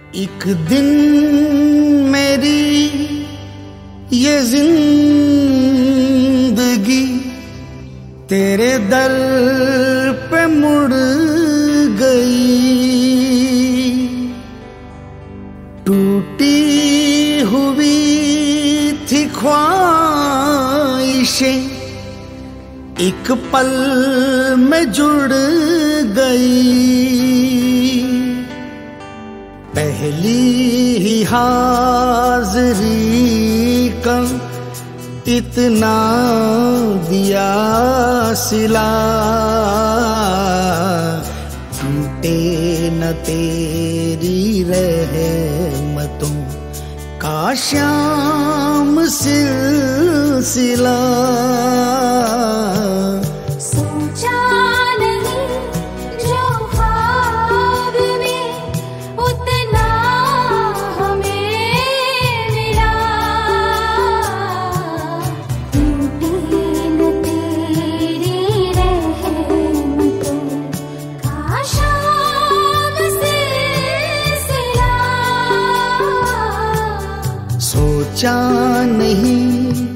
एक दिन मेरी ये जिंदगी तेरे दर पे मुड़ गई। टूटी हुई थी ख्वाहिशें एक पल में जुड़ गई। पहली ही हाज़री का इतना दिया सिला, टूटे न तेरी रहमतों का श्याम सिलसिला। सोचा नहीं